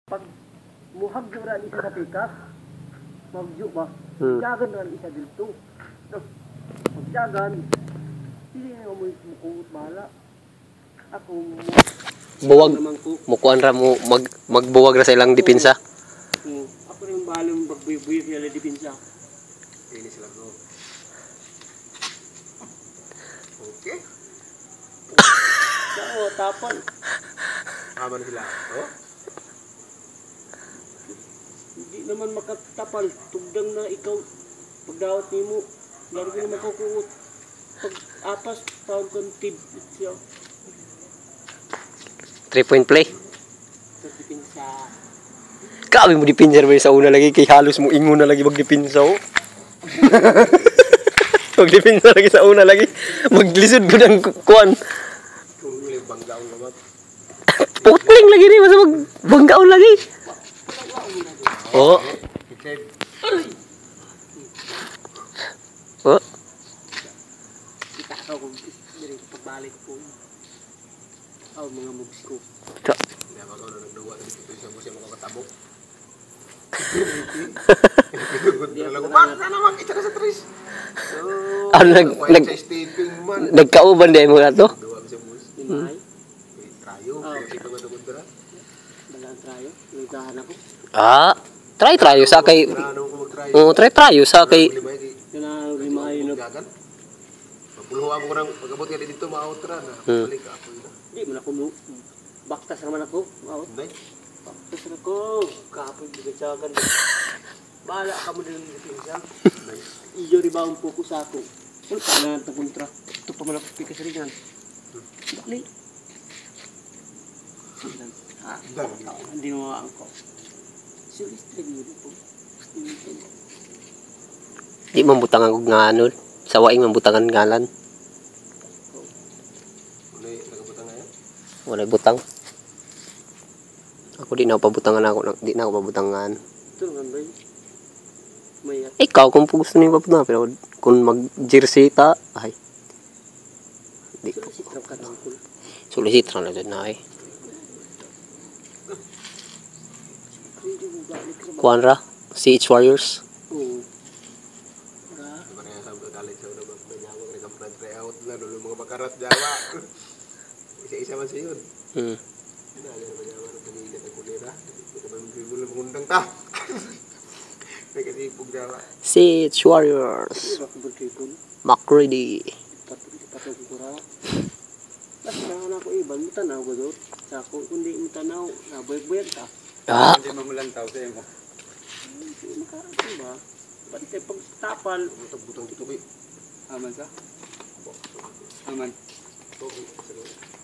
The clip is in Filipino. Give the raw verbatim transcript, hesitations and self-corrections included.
Pag muhag na rin isa sa pikas, magyo ba? Hmm. Jagan na rin isa dito. Magjagan, hindi na mo mukut bahala. Ako mo. Buwag. Mukuan ra mo mag magbuwag ra sa ilang depensa. Hmm. Ako rin bahala mo magbuy-buy sa ilang depensa. Ini sila ko. Okay. Sao, tapan. Aman sila. Oh? Hindi naman makatapal. Tugdang na ikaw. Pagdawat ni mo, lalo ko na makukuot. Pag apas, taon kong tib. Siya. Three point play. Sa depensa. Kami mo dipinsa ba sa una lagi kay halos mo ingon na lagi magdipinsa oh. Magdipinsa lagi sa una lagi. Maglisod ko ng kuan. Kung may banggaon naman. Putling lagi ni masa magbanggaon lagi. Oh. Okay. Oh. Kita ka kung diri pagbalik ko. Aw mga moves ko. Ta. Hindi ako na nagduwa dito sa busi mo katabok. Hindi ako Wag na naman kita ka sa tres. Ah, nag nag nagkauban dai mo na to. Duwa sa bus. Imay. Trayo, kasi pag madugod dira. Balang trayo. Lugahan ako. Ah, try try sa kay Ano ko mag-try. oh, try try sa kay Kana lima ay no. Gagan. Pagpuluhan ko nang pagabot ka dito ma-outra na. Hmm. Balik ka ako. Di man ako mo. Baktas naman ako. Aw. Nay. Baktas na ako. Kapoy bigasagan. Bahala ka mo din ng depensa. Iyo ri ba ang focus ako. Ano pa na ta kontra? Ito pa man ako pikas rin yan. Bakli. Ah, hindi mo ako. Serious trigger po. di mambutangan og nga ano sa waing mambutangan ngalan. Unay nagabutang ngayon. Wala butang. Ako di na ako pabutangan ako di na ako pabutangan. Ito nga ba yun? May Ikaw kung gusto niyo pabutangan pero kung mag jersey ta ay di ko si trap ka ng kul. sulisit ra na jud na ay. Kuan ra C H Warriors. Oo. Di ba na sa galit sa una magbanyawa ka nag try out na dulo mga makarat Jawa. Isa-isa man siya yun. Hmm. Dali na banyawa ng panigat ang kulira. Ito ba yung dribble ng mangundang ta? May kasi ipog Jawa. C H Warriors. Di ba ko tripon? McCready. Patog patog ko ra. Basta na ako iban mo tanaw ko do. Sa ako kundi mo tanaw na boy-boy ta. Ah, Hindi mo mulantaw sa imo. Hindi makarating ba? Bantay pagtapal. Butang-butang titubi. Aman sa? Aman. Tubi.